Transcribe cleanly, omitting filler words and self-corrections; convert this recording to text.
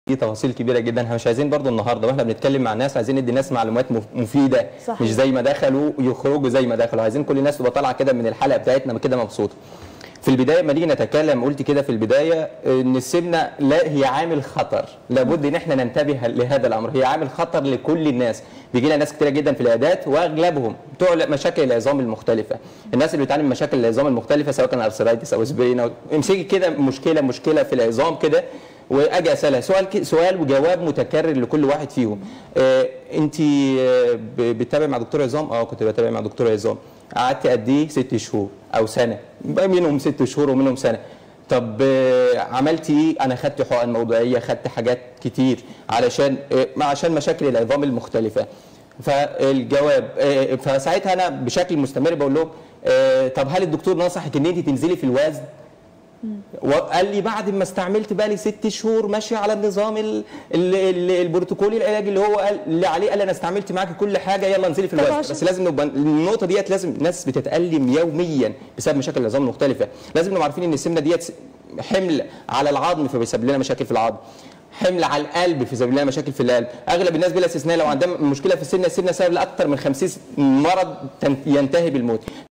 في تفاصيل كبيره جدا. احنا مش عايزين برضو النهارده واحنا بنتكلم مع الناس عايزين ندي الناس معلومات مفيده. صحيح. مش زي ما دخلوا يخرجوا زي ما دخلوا. عايزين كل الناس تبقى طالعه كده من الحلقه بتاعتنا كده مبسوطه. في البدايه لما نيجي نتكلم قلت كده في البدايه ان السمنه لا هي عامل خطر، لابد ان احنا ننتبه لهذا الامر. هي عامل خطر لكل الناس. بيجي لنا ناس كتيره جدا في العيادات واغلبهم بتوع مشاكل العظام المختلفه. الناس اللي بتعاني من مشاكل العظام المختلفه سواء كان ارثرايتس او اسبرين او امسكي كده مشكله في العظام كده واجي اسالها سؤال وجواب متكرر لكل واحد فيهم. انت بتتابع مع دكتور عظام؟ كنت بتابع مع دكتور عظام. قعدت قد ايه؟ 6 شهور او سنه، منهم 6 شهور ومنهم سنه. طب عملت ايه؟ انا خدت حقن موضعيه، خدت حاجات كتير عشان مشاكل العظام المختلفه. فالجواب فساعتها انا بشكل مستمر بقول لهم طب هل الدكتور نصحك ان انت تنزلي في الوزن؟ وقال لي بعد ما استعملت بقى لي 6 شهور ماشيه على النظام البروتوكولي العلاجي اللي هو قال اللي عليه، قال انا استعملت معاكي كل حاجه يلا انزلي في الوزن. بس لازم نبقى النقطه ديت، لازم ناس بتتالم يوميا بسبب مشاكل العظام المختلفه. لازم نبقى عارفين ان السمنه ديت حمل على العظم فبيسبب لنا مشاكل في العظم، حمل على القلب فبيسبب لنا مشاكل في القلب. اغلب الناس بلا استثناء لو عندها مشكله في السمنه سبب لاكثر من 50 مرض ينتهي بالموت.